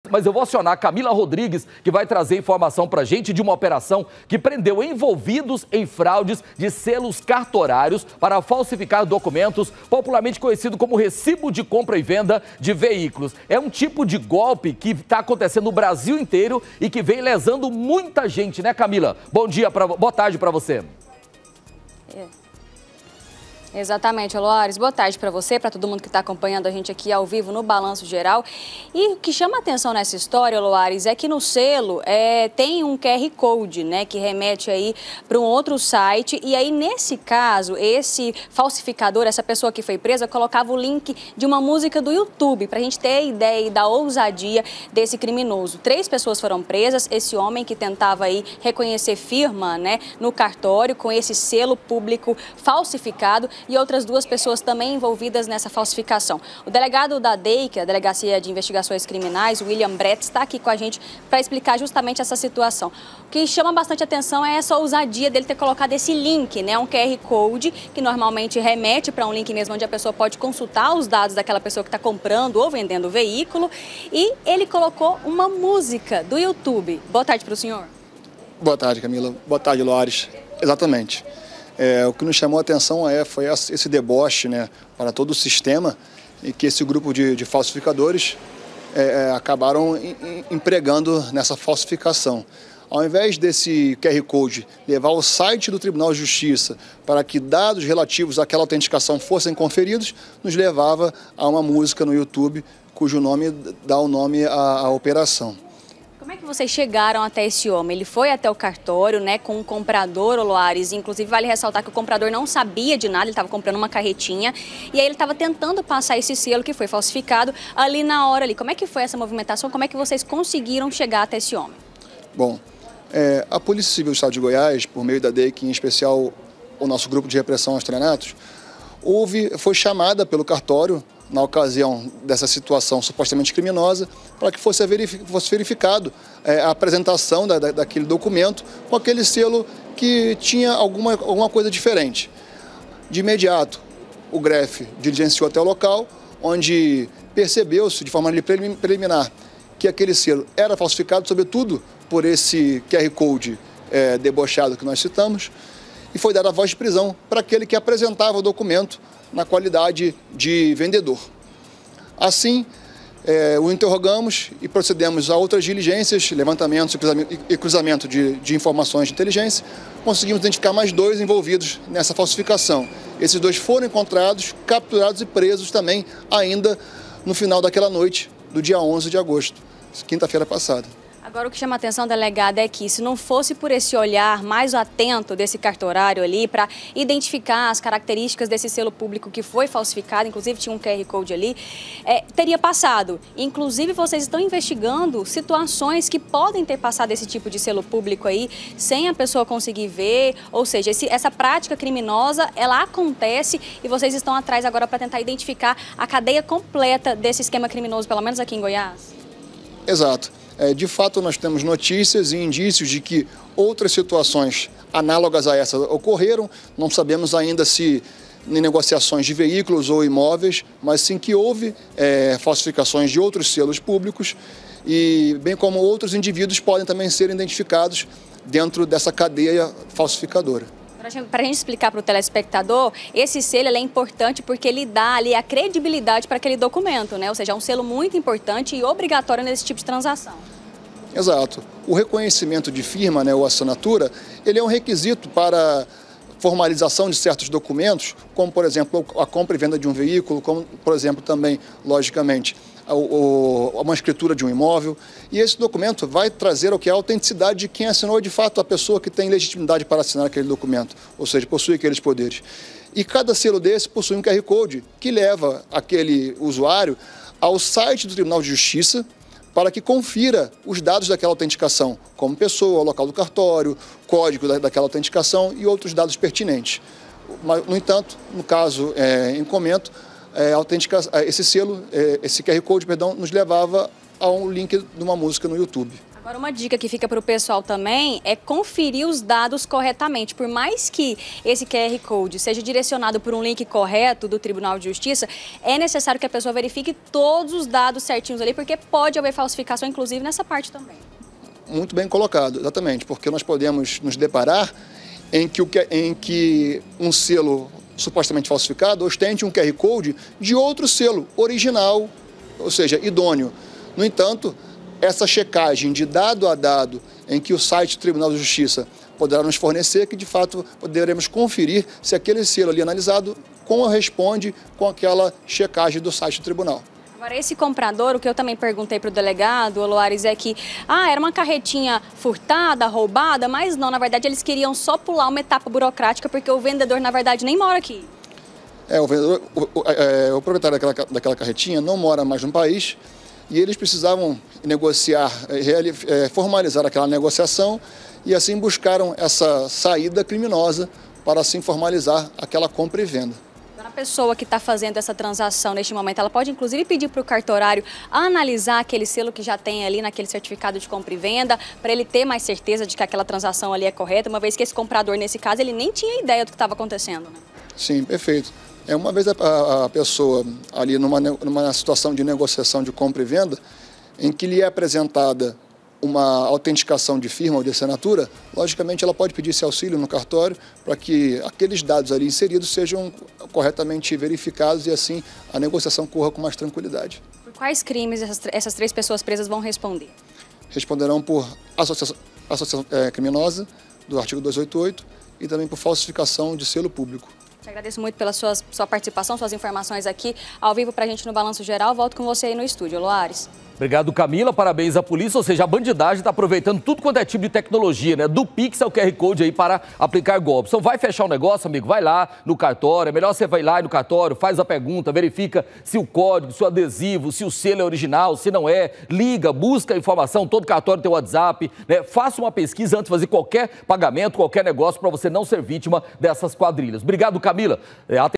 Mas eu vou acionar a Camila Rodrigues, que vai trazer informação pra gente de uma operação que prendeu envolvidos em fraudes de selos cartorários para falsificar documentos, popularmente conhecido como recibo de compra e venda de veículos. É um tipo de golpe que está acontecendo no Brasil inteiro e que vem lesando muita gente, né, Camila? Boa tarde para você. Exatamente, Loares. Boa tarde para você, para todo mundo que está acompanhando a gente aqui ao vivo no Balanço Geral. E o que chama a atenção nessa história, Loares, é que no selo tem um QR Code, né, que remete aí para um outro site. E aí, nesse caso, esse falsificador, essa pessoa que foi presa, colocava o link de uma música do YouTube, para a gente ter a ideia da ousadia desse criminoso. 3 pessoas foram presas, esse homem que tentava aí reconhecer firma, né, no cartório com esse selo público falsificado, e outras 2 pessoas também envolvidas nessa falsificação. O delegado da DEIC, a Delegacia de Investigações Criminais, William Brett, está aqui com a gente para explicar justamente essa situação. O que chama bastante atenção é essa ousadia dele ter colocado esse link, né, um QR Code, que normalmente remete para um link mesmo onde a pessoa pode consultar os dados daquela pessoa que está comprando ou vendendo o veículo, e ele colocou uma música do YouTube. Boa tarde para o senhor. Boa tarde, Camila. Boa tarde, Loares. Exatamente. O que nos chamou a atenção foi esse deboche, né, para todo o sistema, e que esse grupo de falsificadores acabaram empregando nessa falsificação. Ao invés desse QR Code levar ao site do Tribunal de Justiça para que dados relativos àquela autenticação fossem conferidos, nos levava a uma música no YouTube, cujo nome dá o nome à operação. Como é que vocês chegaram até esse homem? Ele foi até o cartório, né, com um comprador, Loares. Inclusive, vale ressaltar que o comprador não sabia de nada, ele estava comprando uma carretinha. E aí ele estava tentando passar esse selo que foi falsificado ali na hora. Como é que foi essa movimentação? Como é que vocês conseguiram chegar até esse homem? Bom, a Polícia Civil do Estado de Goiás, por meio da DEIC, em especial o nosso grupo de repressão aos estelionatos, foi chamada pelo cartório, na ocasião dessa situação supostamente criminosa, para que fosse verificado a apresentação daquele documento com aquele selo que tinha alguma coisa diferente. De imediato, o GREF diligenciou até o local, onde percebeu-se de forma preliminar que aquele selo era falsificado, sobretudo por esse QR Code debochado que nós citamos, e foi dada a voz de prisão para aquele que apresentava o documento na qualidade de vendedor. Assim, o interrogamos e procedemos a outras diligências, levantamentos e cruzamento de informações de inteligência. Conseguimos identificar mais 2 envolvidos nessa falsificação. Esses 2 foram encontrados, capturados e presos também ainda no final daquela noite do dia 11 de agosto, quinta-feira passada. Agora, o que chama a atenção, delegada, é que se não fosse por esse olhar mais atento desse cartorário ali para identificar as características desse selo público que foi falsificado, inclusive tinha um QR Code ali, teria passado. Inclusive, vocês estão investigando situações que podem ter passado esse tipo de selo público aí sem a pessoa conseguir ver, ou seja, essa prática criminosa, ela acontece e vocês estão atrás agora para tentar identificar a cadeia completa desse esquema criminoso, pelo menos aqui em Goiás? Exato. De fato, nós temos notícias e indícios de que outras situações análogas a essa ocorreram. Não sabemos ainda se em negociações de veículos ou imóveis, mas sim que houve falsificações de outros selos públicos, e bem como outros indivíduos podem também ser identificados dentro dessa cadeia falsificadora. Para a gente explicar para o telespectador, esse selo é importante porque ele dá ali a credibilidade para aquele documento, né? Ou seja, é um selo muito importante e obrigatório nesse tipo de transação. Exato. O reconhecimento de firma, né, ou assinatura, ele é um requisito para formalização de certos documentos, como, por exemplo, a compra e venda de um veículo, como, por exemplo, também, logicamente, uma escritura de um imóvel. E esse documento vai trazer o que é a autenticidade de quem assinou, de fato, a pessoa que tem legitimidade para assinar aquele documento, ou seja, possui aqueles poderes. E cada selo desse possui um QR Code que leva aquele usuário ao site do Tribunal de Justiça para que confira os dados daquela autenticação, como pessoa, local do cartório, código daquela autenticação e outros dados pertinentes. No entanto, no caso em comento, esse selo, esse QR Code, perdão, nos levava a um link de uma música no YouTube. Agora, uma dica que fica para o pessoal também é conferir os dados corretamente. Por mais que esse QR Code seja direcionado por um link correto do Tribunal de Justiça, é necessário que a pessoa verifique todos os dados certinhos ali, porque pode haver falsificação, inclusive, nessa parte também. Muito bem colocado, exatamente, porque nós podemos nos deparar em que um selo supostamente falsificado ostente um QR Code de outro selo original, ou seja, idôneo. No entanto, essa checagem de dado a dado em que o site do Tribunal de Justiça poderá nos fornecer, que de fato poderemos conferir se aquele selo ali analisado corresponde com aquela checagem do site do tribunal. Agora, esse comprador, o que eu também perguntei para o delegado, Loares, é que era uma carretinha furtada, roubada, mas não, na verdade eles queriam só pular uma etapa burocrática porque o vendedor, na verdade, nem mora aqui. O proprietário daquela carretinha não mora mais no país e eles precisavam negociar, formalizar aquela negociação e assim buscaram essa saída criminosa para assim formalizar aquela compra e venda. A pessoa que está fazendo essa transação neste momento, ela pode inclusive pedir para o cartorário analisar aquele selo que já tem ali naquele certificado de compra e venda, para ele ter mais certeza de que aquela transação ali é correta, uma vez que esse comprador, nesse caso, ele nem tinha ideia do que estava acontecendo, né? Sim, perfeito. Uma vez a pessoa ali numa situação de negociação de compra e venda, em que lhe é apresentada uma autenticação de firma ou de assinatura, logicamente ela pode pedir esse auxílio no cartório para que aqueles dados ali inseridos sejam corretamente verificados e assim a negociação corra com mais tranquilidade. Por quais crimes essas 3 pessoas presas vão responder? Responderão por associação criminosa, do artigo 288, e também por falsificação de selo público. Te agradeço muito pela sua participação, suas informações aqui ao vivo para a gente no Balanço Geral. Volto com você aí no estúdio, Loares. Obrigado, Camila. Parabéns à polícia. Ou seja, a bandidagem está aproveitando tudo quanto é tipo de tecnologia, né? Do Pix ao QR Code aí para aplicar golpes. Então vai fechar o negócio, amigo, vai lá no cartório. É melhor você vai lá no cartório, faz a pergunta, verifica se o código, se o adesivo, se o selo é original, se não é. Liga, busca a informação, todo cartório tem o WhatsApp, né? Faça uma pesquisa antes de fazer qualquer pagamento, qualquer negócio para você não ser vítima dessas quadrilhas. Obrigado, Camila.